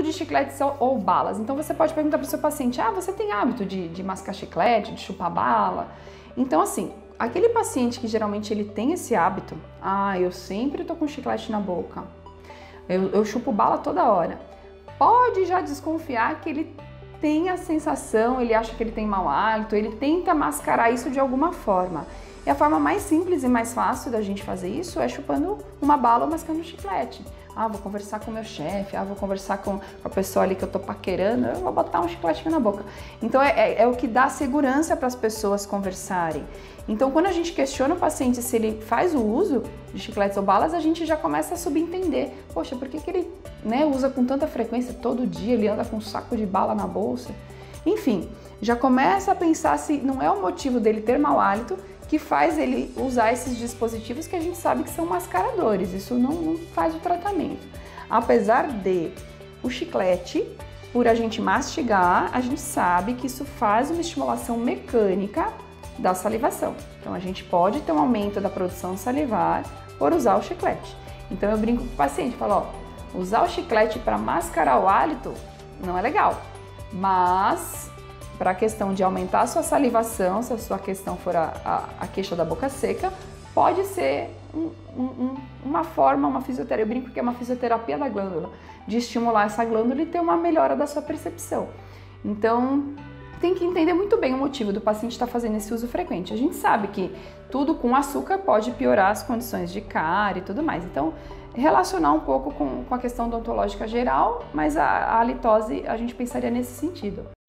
hábito de chicletes ou balas. Então você pode perguntar para o seu paciente, você tem hábito de mascar chiclete, de chupar bala? Então assim, aquele paciente que geralmente ele tem esse hábito, eu sempre tô com chiclete na boca, eu chupo bala toda hora, pode já desconfiar que ele tem a sensação, ele acha que ele tem mau hálito, ele tenta mascarar isso de alguma forma. E a forma mais simples e mais fácil da gente fazer isso é chupando uma bala ou mascando um chiclete. Vou conversar com o meu chefe, vou conversar com a pessoa ali que eu tô paquerando, eu vou botar um chicletinho na boca. Então é o que dá segurança para as pessoas conversarem. Então quando a gente questiona o paciente se ele faz o uso de chicletes ou balas, a gente já começa a subentender. Poxa, por que ele usa com tanta frequência todo dia, ele anda com um saco de bala na bolsa? Enfim, já começa a pensar se não é o motivo dele ter mau hálito que faz ele usar esses dispositivos que a gente sabe que são mascaradores. Isso não faz o tratamento. Apesar de o chiclete, por a gente mastigar, a gente sabe que isso faz uma estimulação mecânica da salivação. Então a gente pode ter um aumento da produção salivar por usar o chiclete. Então eu brinco com o paciente, falo, usar o chiclete para mascarar o hálito não é legal, mas para a questão de aumentar a sua salivação, se a sua questão for a queixa da boca seca, pode ser uma forma, uma fisioterapia, eu brinco que é uma fisioterapia da glândula, de estimular essa glândula e ter uma melhora da sua percepção. Então, tem que entender muito bem o motivo do paciente estar fazendo esse uso frequente. A gente sabe que tudo com açúcar pode piorar as condições de cárie e tudo mais. Então, relacionar um pouco com a questão odontológica geral, mas a halitose a gente pensaria nesse sentido.